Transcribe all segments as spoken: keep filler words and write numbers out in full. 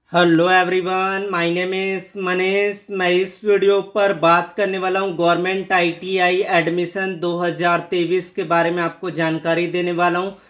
Hello everyone, my name is Manish. मैं इस video पर बात करने वाला हूं गवर्नमेंट आईटीआई एडमिशन दो हज़ार तेईस के बारे में आपको जानकारी देने वाला हूं।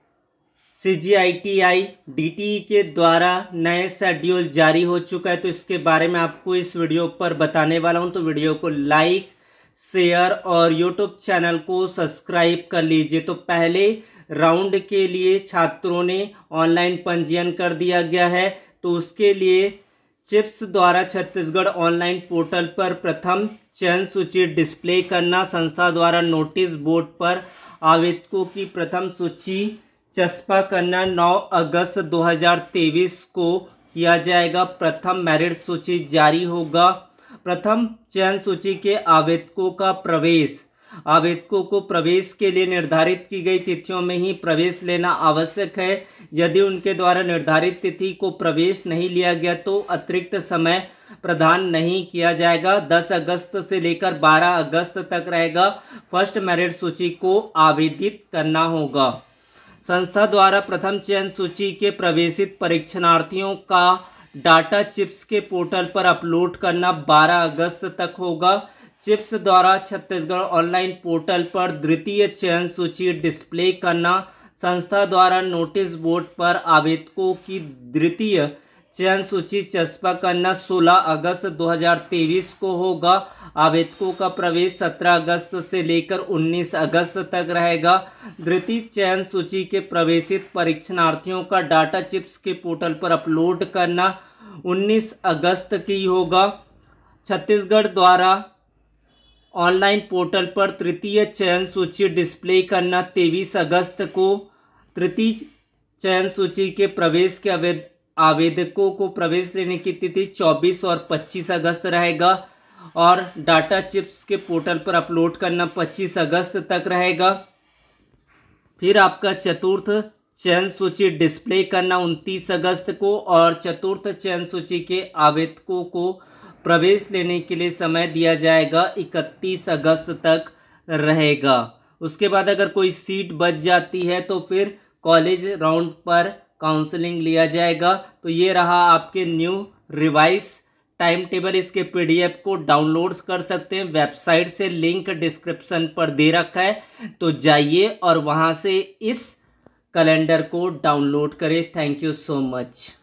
सीजीआईटीआई डीटीई के द्वारा नए शेड्यूल जारी हो चुका है, तो इसके बारे में आपको इस वीडियो पर बताने वाला हूं। तो वीडियो को लाइक, शेयर और यूट्यूब चैनल को सब्सक्राइब कर लीजिए। तो पहले राउंड के लिए छात्रों ने ऑनलाइन पंजीयन कर दिया गया है, तो उसके लिए चिप्स द्वारा छत्तीसगढ़ ऑनलाइन पोर्टल पर प्रथम चयन सूची डिस्प्ले करना, संस्था द्वारा नोटिस बोर्ड पर आवेदकों की प्रथम सूची चस्पा करना नौ अगस्त दो हज़ार तेईस को किया जाएगा। प्रथम मेरिट सूची जारी होगा। प्रथम चयन सूची के आवेदकों का प्रवेश आवेदकों को प्रवेश के लिए निर्धारित की गई तिथियों में ही प्रवेश लेना आवश्यक है। यदि उनके द्वारा निर्धारित तिथि को प्रवेश नहीं लिया गया तो अतिरिक्त समय प्रदान नहीं किया जाएगा। दस अगस्त से लेकर बारह अगस्त तक रहेगा। फर्स्ट मेरिट सूची को आवेदित करना होगा। संस्था द्वारा प्रथम चयन सूची के प्रवेशित परीक्षार्थियों का डाटा चिप्स के पोर्टल पर अपलोड करना बारह अगस्त तक होगा। चिप्स द्वारा छत्तीसगढ़ ऑनलाइन पोर्टल पर द्वितीय चयन सूची डिस्प्ले करना, संस्था द्वारा नोटिस बोर्ड पर आवेदकों की द्वितीय चयन सूची चस्पा करना सोलह अगस्त दो हज़ार तेईस को होगा। आवेदकों का प्रवेश सत्रह अगस्त से लेकर उन्नीस अगस्त तक रहेगा। द्वितीय चयन सूची के प्रवेशित परीक्षार्थियों का डाटा चिप्स के पोर्टल पर अपलोड करना उन्नीस अगस्त की होगा। छत्तीसगढ़ द्वारा ऑनलाइन पोर्टल पर तृतीय चयन सूची डिस्प्ले करना तेईस अगस्त को। तृतीय चयन सूची के प्रवेश के आवेद आवेदकों को प्रवेश लेने की तिथि चौबीस और पच्चीस अगस्त रहेगा और डाटा चिप्स के पोर्टल पर अपलोड करना पच्चीस अगस्त तक रहेगा। फिर आपका चतुर्थ चयन सूची डिस्प्ले करना उनतीस अगस्त को और चतुर्थ चयन सूची के आवेदकों को प्रवेश लेने के लिए समय दिया जाएगा इकतीस अगस्त तक रहेगा। उसके बाद अगर कोई सीट बच जाती है तो फिर कॉलेज राउंड पर काउंसलिंग लिया जाएगा। तो ये रहा आपके न्यू रिवाइज टाइम टेबल। इसके पीडीएफ को डाउनलोड कर सकते हैं वेबसाइट से, लिंक डिस्क्रिप्शन पर दे रखा है, तो जाइए और वहाँ से इस कैलेंडर को डाउनलोड करें। Thank you so much.